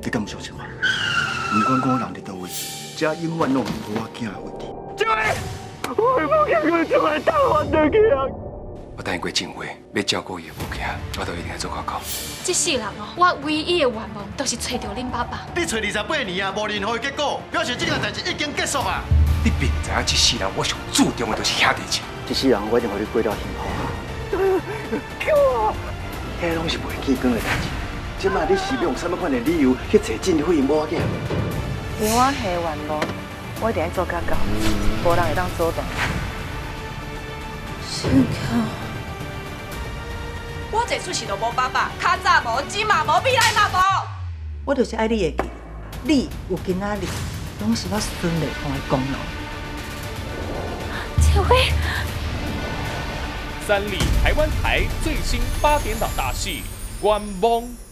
你敢唔相信我？不管我人伫倒位，这永远拢唔无我囝的问题。这个，我冇见过这么大汉的囝。我等伊过正月要照顾伊的母囝，我都一定要做到到。 这世人哦，我唯一的愿望就是找到恁爸爸。 你找28年啊，无任何结果，表示这件代志已经结束啊！ 你并不知影这世人我上注重的就是兄弟情。这世人我一定会你过到幸福。救我！迄拢是袂见光的代志。即摆你是要用什么款的理由去找政府因某囝？ 以我下愿望，我一定要做到到，无人会当阻挡。 是靠。 我这出戏都无爸爸，较早无，今嘛无，未来嘛无。 我就是爱你的记，你有今仔日，拢是我孙丽芳的功劳。 这位。 三立台湾台最新8点档大戏《关翁》。